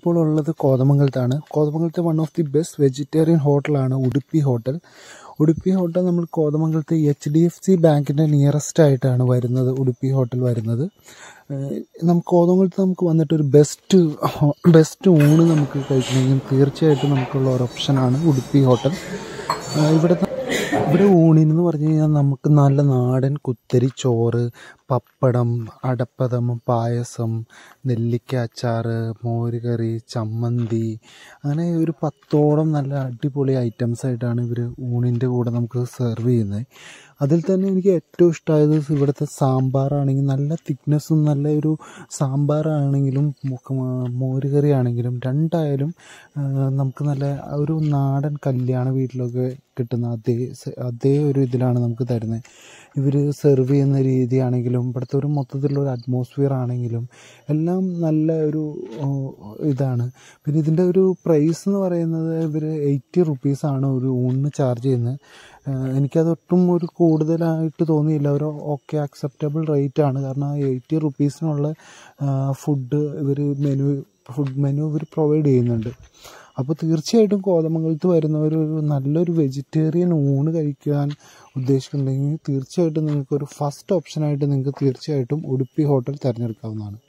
ഞാനിപ്പോൾ ഉള്ളത് കോതമംഗലത്താണ്. കോതമംഗലത്തെ one of the best vegetarian ഹോട്ടലാണ് ഉടുപ്പി ഹോട്ടൽ. ഉടുപ്പി ഹോട്ടൽ നമ്മൾ കോതമംഗലത്തെ HDFC ബാങ്കിൻ്റെ നിയറസ്റ്റ് ആയിട്ടാണ് വരുന്നത് ഉടുപ്പി ഹോട്ടൽ വരുന്നത്. നമുക്ക് കോതമംഗലത്ത് നമുക്ക് വന്നിട്ടൊരു ബെസ്റ്റ് ഊണ് നമുക്ക് കഴിക്കണമെങ്കിൽ തീർച്ചയായിട്ടും നമുക്കുള്ള ഒരു ഓപ്ഷനാണ് ഉടുപ്പി ഹോട്ടൽ. ഇവിടെ ഊണിനെന്ന് പറഞ്ഞു കഴിഞ്ഞാൽ നമുക്ക് നല്ല നാടൻ കുത്തരി ചോറ്, പപ്പടം, അടപ്രഥമൻ, പായസം, നെല്ലിക്ക അച്ചാർ, മോരുകറി, ചമ്മന്തി, അങ്ങനെ ഒരു 10ഓളം നല്ല അടിപൊളി ഐറ്റംസ് ആയിട്ടാണ് ഇവർ ഊണിൻ്റെ കൂടെ നമുക്ക് സെർവ് ചെയ്യുന്നത്. അതിൽ തന്നെ എനിക്ക് ഏറ്റവും ഇഷ്ടമായത് ഇവിടുത്തെ സാമ്പാറാണെങ്കിൽ നല്ല തിക്നെസ്സും നല്ല ഒരു സാമ്പാറാണെങ്കിലും മോരുകറി ആണെങ്കിലും രണ്ടായാലും നമുക്ക് നല്ല ഒരു നാടൻ കല്യാണ വീട്ടിലൊക്കെ കിട്ടുന്ന അതേ ഒരു ഇതിലാണ് നമുക്ക് തരുന്നത്. ഇവർ സെർവ് ചെയ്യുന്ന രീതിയാണെങ്കിലും ഇവിടുത്തെ ഒരു മൊത്തത്തിലുള്ള അറ്റ്മോസ്ഫിയർ ആണെങ്കിലും എല്ലാം നല്ല ഒരു ഇതാണ്. പിന്നെ ഇതിൻ്റെ ഒരു പ്രൈസ് എന്ന് പറയുന്നത് ഇവർ 80 റുപ്പീസാണ് ഒരു ഊണിന് ചാർജ് ചെയ്യുന്നത്. എനിക്കതൊട്ടും ഒരു കൂടുതലായിട്ട് തോന്നിയില്ല. ഒരു ഓക്കെ അക്സെപ്റ്റബിൾ റേറ്റാണ്. കാരണം 80 റുപ്പീസിനുള്ള ഫുഡ് മെനു ഇവർ പ്രൊവൈഡ് ചെയ്യുന്നുണ്ട്. അപ്പോൾ തീർച്ചയായിട്ടും കോതമംഗലത്ത് വരുന്നവർ ഒരു നല്ലൊരു വെജിറ്റേറിയൻ ഊണ് കഴിക്കാൻ ഉദ്ദേശിക്കുന്നുണ്ടെങ്കിൽ തീർച്ചയായിട്ടും നിങ്ങൾക്കൊരു ഫസ്റ്റ് ഓപ്ഷനായിട്ട് നിങ്ങൾക്ക് തീർച്ചയായിട്ടും ഉടുപ്പി ഹോട്ടൽ തിരഞ്ഞെടുക്കാവുന്നതാണ്.